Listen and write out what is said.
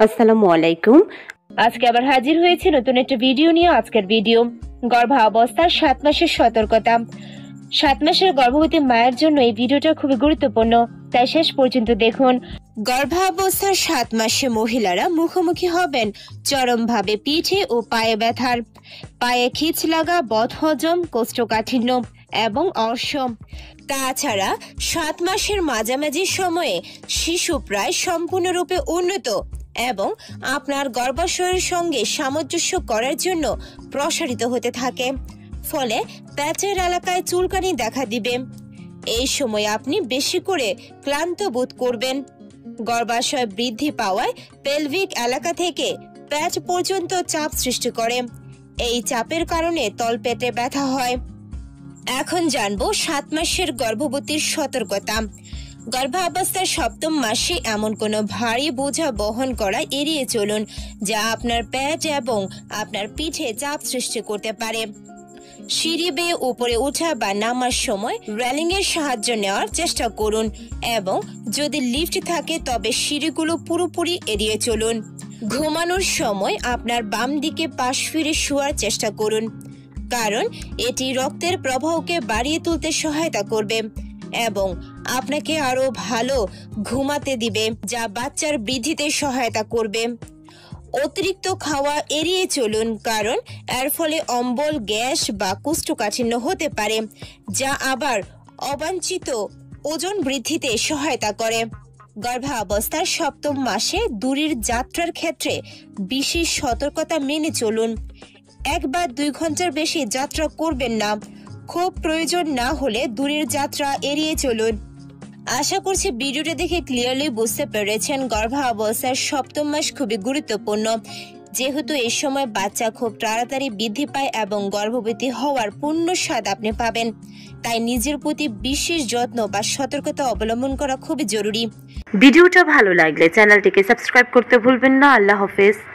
আসসালামু আলাইকুম। আজকে আবার হাজির হয়েছে নতুন একটা ভিডিও নিয়ে। আজকের ভিডিও গর্ভাবস্থার 7 মাসের সতর্কতা। 7 মাসের গর্ভবতী মায়ের জন্য এই ভিডিওটা খুবই গুরুত্বপূর্ণ, তাই শেষ পর্যন্ত দেখুন। গর্ভাবস্থার 7 মাসে মহিলারা মুখোমুখি হবেন চরমভাবে পিঠে ও পায়ে ব্যথার, পায়ে খিঁচ লাগা, বদহজম, কোষ্ঠকাঠিন্য এবং অর্শ। তাছাড়া 7 মাসের মাঝামাঝি সময়ে শিশু প্রায় সম্পূর্ণরূপে উন্নত এবং আপনার গর্ভাশয়ের সঙ্গে সামঞ্জস্য করার জন্য প্রসারিত হতে থাকে, ফলে পেটের এলাকায় চুলকানি দেখা দিবে। এই সময় আপনি বেশি করে ক্লান্ত বোধ করবেন। গর্ভাশয় বৃদ্ধি পাওয়ায় পেলভিক এলাকা থেকে পেট পর্যন্ত চাপ সৃষ্টি করে। এই চাপের কারণে তলপেটে ব্যথা হয়। এখন জানবো 7 মাসের গর্ভবতীর সতর্কতা। গর্ভাবস্থার 7ম মাসে এমন কোনো ভারী বোঝা বহন করা এড়িয়ে চলুন যা আপনার পেট এবং আপনার পিঠে চাপ সৃষ্টি করতে পারে। সিঁড়ি বেয়ে উপরে ওঠা বা নামার সময় রেলিং এর সাহায্য নেওয়ার চেষ্টা করুন এবং যদি লিফট থাকে তবে সিঁড়িগুলো পুরোপুরি এড়িয়ে চলুন। ঘুমানোর সময় আপনার বাম দিকে পাশ ফিরে শোয়ার চেষ্টা করুন, কারণ এটি রক্তের প্রবাহকে বাড়িয়ে তুলতে সহায়তা করবে এবং আপনাকে আরো ভালো ঘুমাতে দিবে, যা বাচ্চার বৃদ্ধিতে সহায়তা করবে। অতিরিক্ত খাওয়া এড়িয়ে চলুন, কারণ এর ফলে অম্বল, গ্যাস বা কোষ্ঠকাঠিন্য হতে পারে, যা আবার অবাঞ্ছিত ওজন বৃদ্ধিতে সহায়তা করে। গর্ভাবস্থার 7ম মাসে দূরের যাত্রার ক্ষেত্রে বিশেষ সতর্কতা মেনে চলুন। 1 বা 2 ঘন্টার বেশি যাত্রা করবেন না। খুব প্রয়োজন না হলে দূরের যাত্রা এড়িয়ে চলুন। আশা করছি ভিডিওটা দেখে ক্লিয়ারলি বুঝতে পেরেছেন গর্ভাবস্থার 7ম মাস খুবই গুরুত্বপূর্ণ, যেহেতু এই সময় বাচ্চা খুব তাড়াতাড়ি বৃদ্ধি পায় এবং গর্ভবতী হওয়ার পূর্ণ স্বাদ আপনি পাবেন। তাই নিজের প্রতি বিশেষ যত্ন বা সতর্কতা অবলম্বন করা খুবই জরুরি। ভিডিওটা ভালো লাগলে চ্যানেলটিকে সাবস্ক্রাইব করতে ভুলবেন না। আল্লাহ হাফেজ।